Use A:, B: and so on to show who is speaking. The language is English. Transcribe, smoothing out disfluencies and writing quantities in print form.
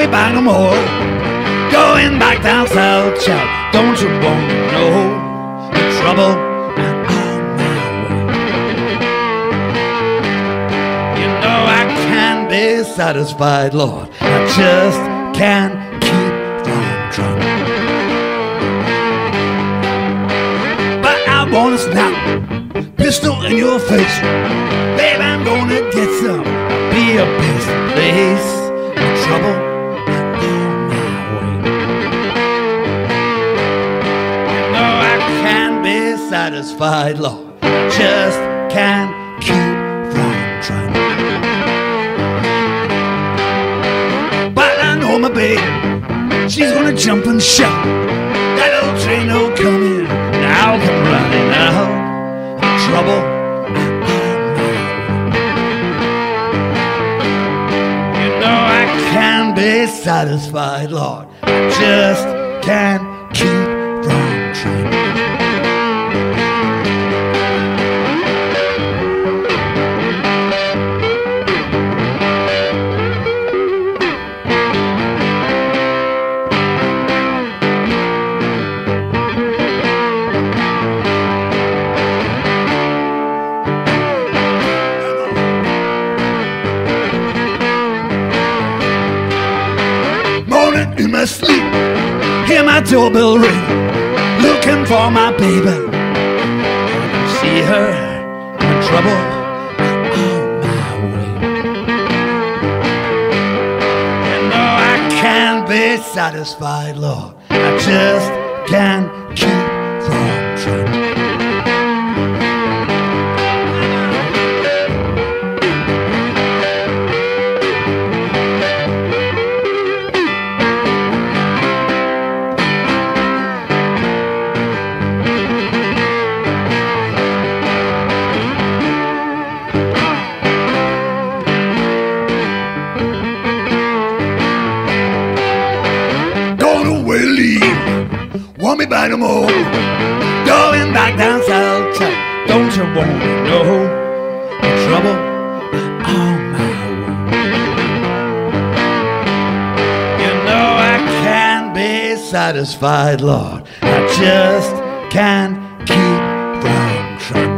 A: me back no more. Going back down south, child, don't you want to know the trouble I'm on my way? You know I can't be satisfied, Lord, I just can't keep from trying. But I wanna snap pistol in your face, babe, I'm gonna get some, be a best place, the trouble I'm on my way. You know I can't be satisfied, Lord, I just can't keep from trying. But I know my babe, she's gonna jump and shout, that old train will come in, now come running out. Trouble I'm on my way. You know I can't be satisfied, Lord, I just can't keep from trying. In my sleep, hear my doorbell ring, looking for my baby. I can see her in trouble on my way. You know I can't be satisfied, Lord, I just can't keep from trying. Want me by no more, going back down south, don't you want to know the trouble on my way? You know I can't be satisfied, Lord, I just can't keep from trying.